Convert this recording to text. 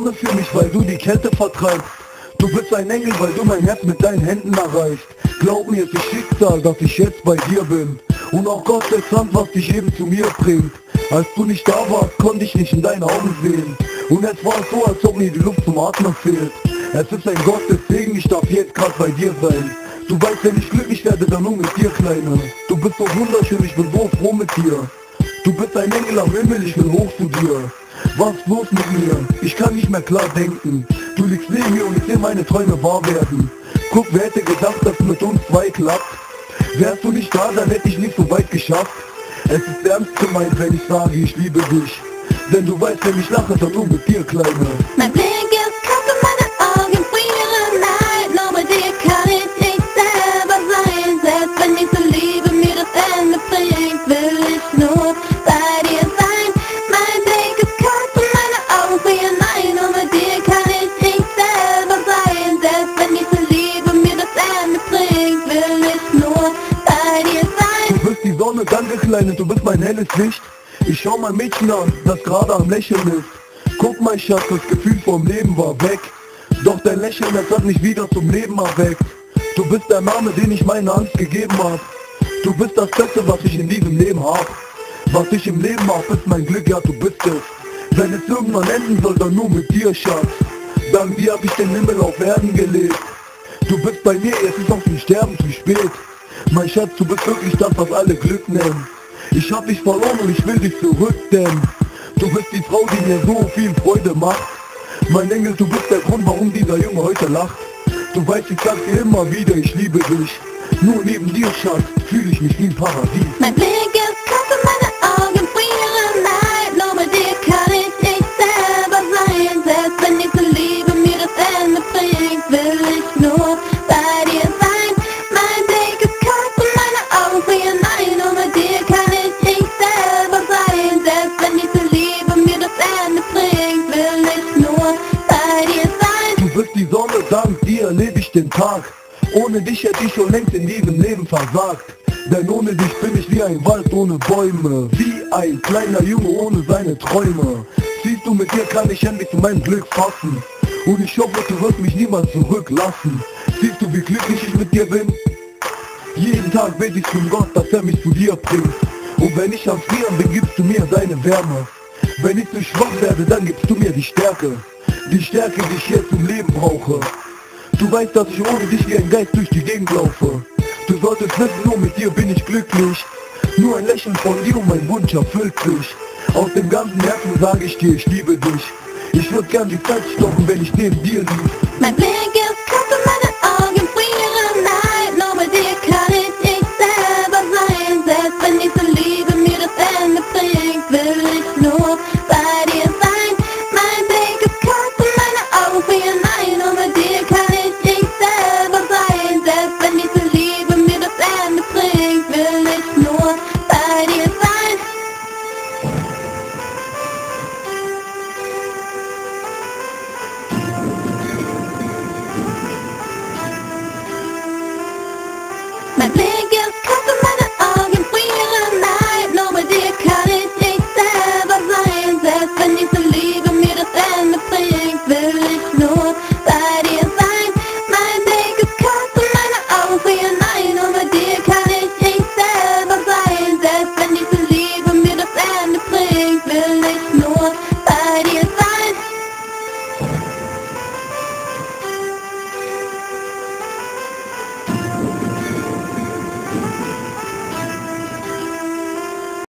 Sonne für mich, weil du die Kälte vertreibst. Du bist ein Engel, weil du mein Herz mit deinen Händen erreichst. Glaub mir, es ist Schicksal, dass ich jetzt bei dir bin. Und auch Gott sei Dank, was dich eben zu mir bringt. Als du nicht da warst, konnte ich nicht in deine Augen sehen. Und es war so, als ob mir die Luft zum Atmen fehlt. Es ist ein Gottes Segen, ich darf jetzt grad bei dir sein. Du weißt, wenn ich glücklich werde, dann nur mit dir, Kleine. Du bist so wunderschön, ich bin so froh mit dir. Du bist ein Engel am Himmel, ich will hoch zu dir. Was ist los mit mir? Ich kann nicht mehr klar denken. Du liegst neben mir und ich seh meine Träume wahr werden. Guck, wer hätte gedacht, dass mit uns zwei klappt? Wärst du nicht da, dann hätte ich nicht so weit geschafft. Es ist ernst gemeint, wenn ich sage, ich liebe dich. Denn du weißt, wenn ich lache, dann nur mit dir, Kleine. Mein Blick ist kalt und meine Augen frieren. Nein, nur mit dir kann ich selber sein. Selbst wenn diese Liebe mir das Ende bringt, will ich nur bei dir sein. Mein Blick ist kalt und meine Augen frieren. Nein, nur mit dir kann ich selber sein. Selbst wenn diese Liebe mir das Ende bringt, will ich nur bei dir sein. Du bist die Sonne, danke, Kleine, du bist mein helles Licht. Ich schau mein Mädchen an, das gerade am Lächeln ist. Guck, mein Schatz, das Gefühl vom Leben war weg. Doch dein Lächeln, das hat mich wieder zum Leben erweckt. Du bist der Name, den ich meiner Angst gegeben hab. Du bist das Beste, was ich in diesem Leben hab. Was ich im Leben hab, ist mein Glück, ja, du bist es. Wenn es irgendwann enden soll, dann nur mit dir, Schatz. Dank dir hab ich den Himmel auf Erden gelegt. Du bist bei mir, es ist auf dem Sterben zu spät. Mein Schatz, du bist wirklich das, was alle Glück nennen. Ich hab dich verloren und ich will dich zurück, denn du bist die Frau, die mir so viel Freude macht. Mein Engel, du bist der Grund, warum dieser Junge heute lacht. Du weißt, ich sag dir immer wieder, ich liebe dich. Nur neben dir, Schatz, fühle ich mich wie ein Paradies. Mein Blick ist kalt und meine Augen frieren. Nein, nur mit dir kann ich selber sein. Selbst wenn diese Liebe mir das Ende bringt, will ich nur bei dir sein. Mein Blick ist kalt und meine Augen frieren. Nein, nur mit dir kann ich selber sein. Selbst wenn diese Liebe mir das Ende bringt, will ich nur bei dir sein. Du bist die Sonne, dank dir lebe ich den Tag. Ohne dich hätte ich schon längst in diesem Leben versagt. Denn ohne dich bin ich wie ein Wald ohne Bäume. Wie ein kleiner Junge ohne seine Träume. Siehst du, mit dir kann ich endlich zu meinem Glück fassen. Und ich hoffe, du wirst mich niemals zurücklassen. Siehst du, wie glücklich ich mit dir bin? Jeden Tag bete ich zum Gott, dass er mich zu dir bringt. Und wenn ich am Frieren bin, gibst du mir deine Wärme. Wenn ich zu schwach werde, dann gibst du mir die Stärke. Die Stärke, die ich jetzt im Leben brauche. Du weißt, dass ich ohne dich wie ein Geist durch die Gegend laufe. Du solltest wissen, nur mit dir bin ich glücklich. Nur ein Lächeln von dir und mein Wunsch erfüllt sich. Aus dem ganzen Herzen sage ich dir, ich liebe dich. Ich würde gern die Zeit stoppen, wenn ich neben dir lieg. Mein Blick ist kalt und meine Augen frieren. Nein, nur mit dir kann ich selber sein. Selbst wenn diese Liebe mir das Ende bringt, will ich nur bei dir sein. Mein Blick ist kalt und meine Augen frieren. Nein, nur mit dir kann ich selber sein. Selbst wenn diese Liebe mir das Ende bringt, will ich nur bei dir sein. Mein Blick